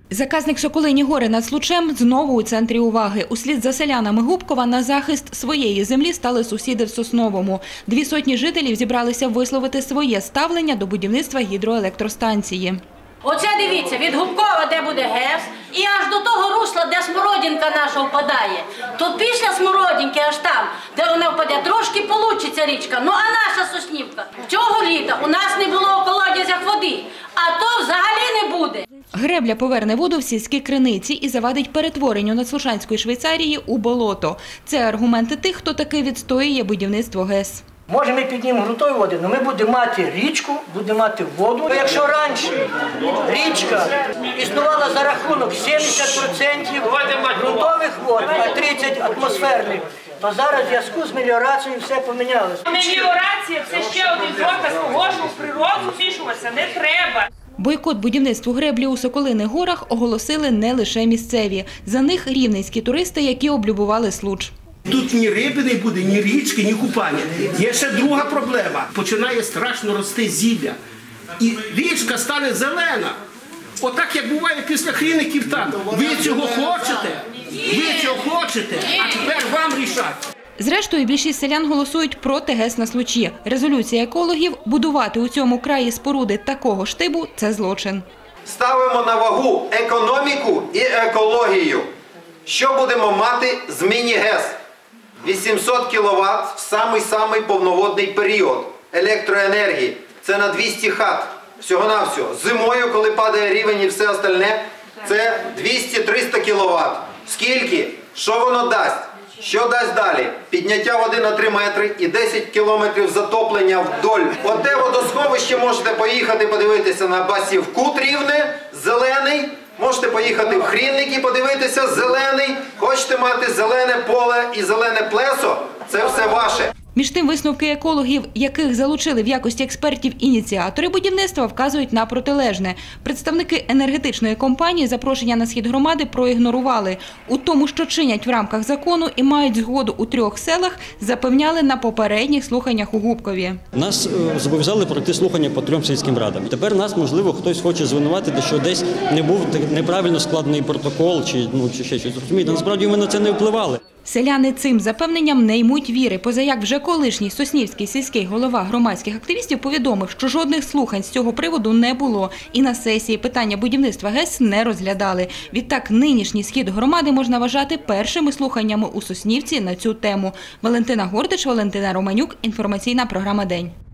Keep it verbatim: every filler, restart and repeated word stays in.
Заказник Соколині гори над Случем знову у центрі уваги. Услід за селянами Губкова на захист своєї землі стали сусіди в Сосновому. Дві сотні жителів зібралися висловити своє ставлення до будівництва гідроелектростанції. Оце дивіться, від Губкова, де буде ГЕС, і аж до того русла, де Смородинка наша впадає. Тут після Смородинки, аж там, де вона впаде, трошки получиться річка. Ну а наша Соснівка? Цього літа у нас не було у колодязях води, а то взагалі не буде. Гребля поверне воду в сільські криниці і завадить перетворенню Надслушанської Швейцарії у болото. Це аргументи тих, хто таки відстоює будівництво ГЕС. Може, ми піднімемо грунтові води, але ми будемо мати річку, будемо мати воду. Якщо раніше річка існувала за рахунок сімдесят відсотків ґрунтових вод, а тридцять відсотків атмосферних, то зараз в зв'язку з меліорацією все помінялося. Меліорація – це ще один доказ того, що в природу вмішуватися не треба. Бойкот будівництву греблі у Соколиних горах оголосили не лише місцеві. За них рівненські туристи, які облюбували Случ. Тут ні риби не буде, ні річки, ні купання. Є ще друга проблема. Починає страшно рости зілля. І річка стане зелена. Отак, як буває після хріників там. Ви цього хочете? Ви цього хочете? А тепер вам рішати. Зрештою, більшість селян голосують проти ГЕС на Случі. Резолюція екологів – будувати у цьому краї споруди такого штибу – це злочин. Ставимо на вагу економіку і екологію. Що будемо мати з міні-ГЕС? вісімсот кіловат в самий-самий повноводний період електроенергії. Це на двісті хат. Всього-навсього. Зимою, коли падає рівень і все остальне, це двісті-триста кіловат. Скільки? Що воно дасть? Що дасть далі? Підняття води на три метри і десять кілометрів затоплення вдоль. Оте водосховище можете поїхати подивитися на Басівкут Рівне, зелений. Можете поїхати в Хрінники, подивитися, зелений. Хочете мати зелене поле і зелене плесо – це все ваше. Між тим, висновки екологів, яких залучили в якості експертів ініціатори будівництва, вказують на протилежне. Представники енергетичної компанії запрошення на схід громади проігнорували. У тому, що чинять в рамках закону і мають згоду у трьох селах, запевняли на попередніх слуханнях у Губкові. Нас зобов'язали пройти слухання по трьом сільським радам. Тепер нас, можливо, хтось хоче звинуватити, що десь не був неправильно складений протокол чи, ну, чи ще щось. Розумієте, насправді ми на це не впливали. Селяни цим запевненням не ймуть віри, позаяк вже колишній соснівський сільський голова громадських активістів повідомив, що жодних слухань з цього приводу не було і на сесії питання будівництва ГЕС не розглядали. Відтак нинішній схід громади можна вважати першими слуханнями у Соснівці на цю тему. Валентина Гордич, Валентина Романюк, інформаційна програма «День».